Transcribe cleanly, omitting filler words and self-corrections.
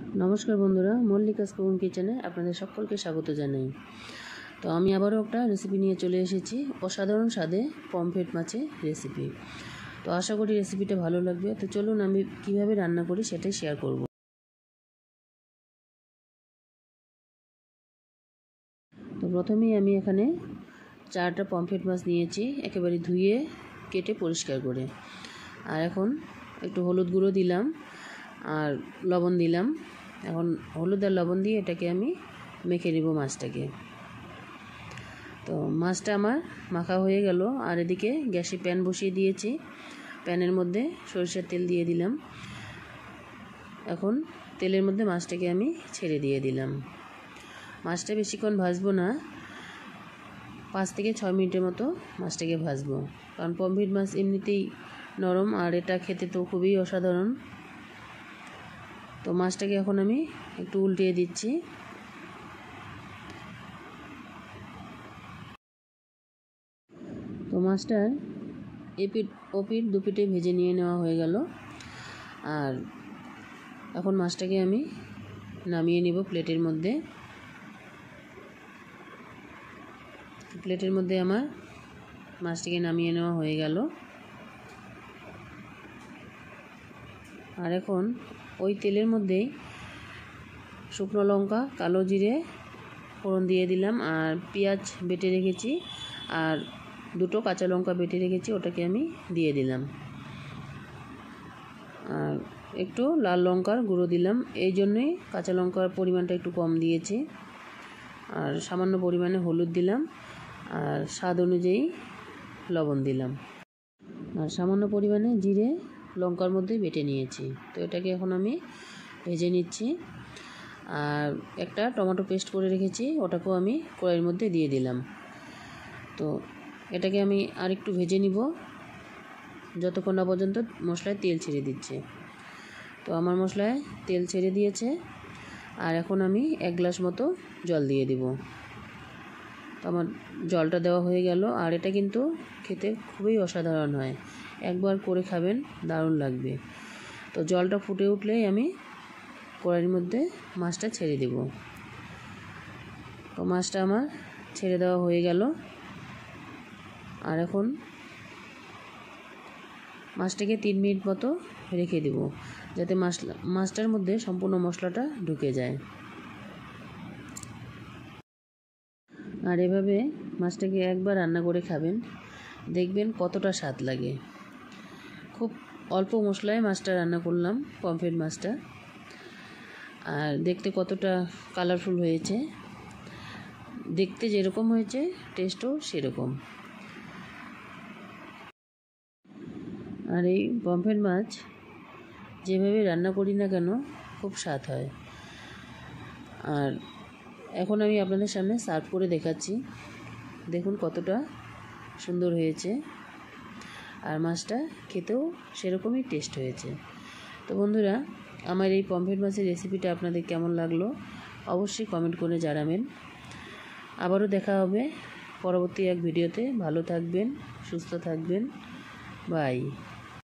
নমস্কার বন্ধুরা, মল্লিকাস কুকিং কিচেনে আপনাদের সকলকে স্বাগত জানাই। তো আমি আবারও একটা রেসিপি নিয়ে চলে এসেছি, অসাধারণ স্বাদে পমফ্রেট মাছের রেসিপি। তো আশা করি রেসিপিটা ভালো লাগবে। তো চলুন আমি কিভাবে রান্না করি সেটাই শেয়ার করব। তো প্রথমেই আমি এখানে 4টা পমফ্রেট মাছ নিয়েছি, একেবারে ধুয়ে কেটে পরিষ্কার করে। আর এখন একটু হলুদ গুঁড়ো দিলাম আর লবণ দিলাম। এখন হলুদ আর লবণ দিয়ে এটাকে আমি মেখে নেব মাছটাকে। তো মাছটা আমার মাখা হয়ে গেল। আর এদিকে গ্যাসে প্যান বসিয়ে দিয়েছি, প্যানের মধ্যে সরিষার তেল দিয়ে দিলাম। এখন তেলের মধ্যে মাছটাকে আমি ছেড়ে দিয়ে দিলাম। মাছটা বেশিক্ষণ ভাজবো না, 5 থেকে 6 মিনিটের মতো মাছটাকে ভাজবো, কারণ পমফ্রেট মাছ এমনিতেই নরম আর এটা খেতে তো খুবই অসাধারণ। তো মাছটাকে এখন আমি একটু উল্টিয়ে দিচ্ছি। তো মাছটার এপিঠ ওপিঠ দুপিঠে ভেজে নিয়ে নেওয়া হয়ে গেল। আর এখন মাছটাকে আমি নামিয়ে নেব প্লেটের মধ্যে। প্লেটের মধ্যে আমার মাছটাকে নামিয়ে নেওয়া হয়ে গেল। আর এখন ওই তেলের মধ্যেই শুকনো লঙ্কা, কালো জিরে ফোড়ন দিয়ে দিলাম, আর পেঁয়াজ বেটে রেখেছি আর 2টো কাঁচা লঙ্কা বেটে রেখেছি, ওটাকে আমি দিয়ে দিলাম। আর একটু লাল লঙ্কার গুঁড়ো দিলাম, এই জন্যই কাঁচা লঙ্কার পরিমাণটা একটু কম দিয়েছি। আর সামান্য পরিমাণে হলুদ দিলাম আর স্বাদ অনুযায়ী লবণ দিলাম। আর সামান্য পরিমাণে জিরে লঙ্কার মধ্যে বেটে নিয়েছি। তো এটাকে এখন আমি ভেজে নিচ্ছি। আর একটা টমেটো পেস্ট করে রেখেছি, ওটাকেও আমি কড়াইয়ের মধ্যে দিয়ে দিলাম। তো এটাকে আমি আর একটু ভেজে নিব যতক্ষণ না পর্যন্ত মশলায় তেল ছেড়ে দিচ্ছে। তো আমার মশলায় তেল ছেড়ে দিয়েছে। আর এখন আমি 1 গ্লাস মতো জল দিয়ে দেব। তো আমার জলটা দেওয়া হয়ে গেল। আর এটা কিন্তু খেতে খুবই অসাধারণ হয়, একবার করে খাবেন, দারুণ লাগবে। তো জলটা ফুটে উঠলেই আমি কড়াইয়ের মধ্যে মাছটা ছেড়ে দেব। তো মাছটা আমার ছেড়ে দেওয়া হয়ে গেল। আর এখন মাছটাকে 3 মিনিট মতো রেখে দেব, যাতে মাছটার মধ্যে সম্পূর্ণ মশলাটা ঢুকে যায়। আর এভাবে মাছটাকে একবার রান্না করে খাবেন, দেখবেন কতটা স্বাদ লাগে। খুব অল্প মশলায় মাছটা রান্না করলাম, পমফ্রেট মাছটা। আর দেখতে কতটা কালারফুল হয়েছে, দেখতে যেরকম হয়েছে টেস্টও সেরকম। আর এই পমফ্রেট মাছ যেভাবে রান্না করি না কেন খুব স্বাদ হয়। আর এখন আমি আপনাদের সামনে সার্ভ করে দেখাচ্ছি, দেখুন কতটা সুন্দর হয়েছে। আর মাছটা খেতেও সেরকমই টেস্ট হয়েছে। তো বন্ধুরা, আমার এই পমফ্রেট মাছের রেসিপিটা আপনাদের কেমন লাগলো অবশ্যই কমেন্ট করে জানাবেন। আবারও দেখা হবে পরবর্তী এক ভিডিওতে। ভালো থাকবেন, সুস্থ থাকবেন, বাই।